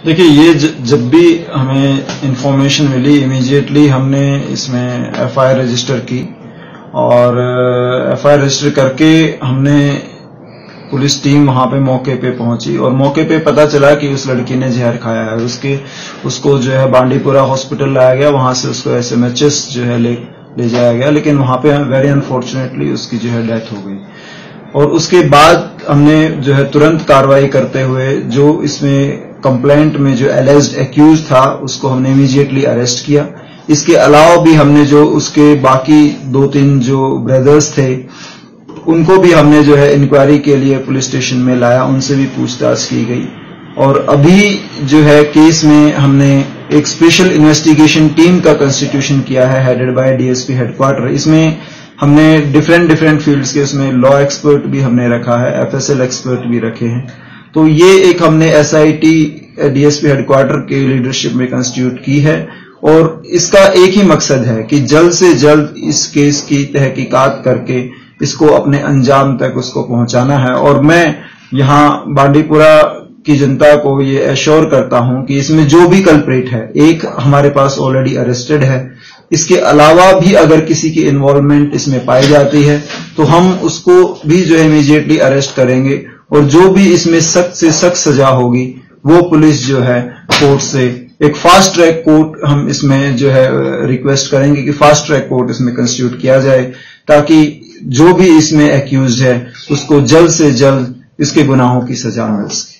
देखिए, ये जब भी हमें इंफॉर्मेशन मिली इमीडिएटली हमने इसमें एफआईआर रजिस्टर की और एफआईआर रजिस्टर करके हमने पुलिस टीम वहां पे मौके पे पहुंची और मौके पे पता चला कि उस लड़की ने जहर खाया है। उसको जो है बांडीपुरा हॉस्पिटल लाया गया, वहां से उसको एसएमएचएस जो है ले जाया गया, लेकिन वहां पे वेरी अनफॉर्चुनेटली उसकी जो है डेथ हो गई। और उसके बाद हमने जो है तुरंत कार्रवाई करते हुए जो इसमें कंप्लेंट में जो एलिज्ड एक्यूज था उसको हमने इमीडिएटली अरेस्ट किया। इसके अलावा भी हमने जो उसके बाकी 2-3 जो ब्रदर्स थे उनको भी हमने जो है इंक्वायरी के लिए पुलिस स्टेशन में लाया, उनसे भी पूछताछ की गई। और अभी जो है केस में हमने एक स्पेशल इन्वेस्टिगेशन टीम का कंस्टिट्यूशन किया है हेडेड बाय डीएसपी हेडक्वार्टर। इसमें हमने डिफरेंट फील्ड्स के उसमें लॉ एक्सपर्ट भी हमने रखा है, एफएसएल एक्सपर्ट भी रखे हैं। तो ये एक हमने एसआईटी डीएसपी हेडक्वार्टर के लीडरशिप में कंस्टिट्यूट की है और इसका एक ही मकसद है कि जल्द से जल्द इस केस की तहकीकात करके इसको अपने अंजाम तक उसको पहुंचाना है। और मैं यहां बांडीपुरा की जनता को ये एश्योर करता हूं कि इसमें जो भी कल्प्रेट है, एक हमारे पास ऑलरेडी अरेस्टेड है, इसके अलावा भी अगर किसी की इन्वॉल्वमेंट इसमें पाई जाती है तो हम उसको भी जो है इमीडिएटली अरेस्ट करेंगे और जो भी इसमें सख्त से सख्त सजा होगी वो पुलिस जो है कोर्ट से एक फास्ट ट्रैक कोर्ट हम इसमें जो है रिक्वेस्ट करेंगे कि फास्ट ट्रैक कोर्ट इसमें कंस्टिट्यूट किया जाए ताकि जो भी इसमें एक्यूज है उसको जल्द से जल्द इसके गुनाहों की सजा मिल सके।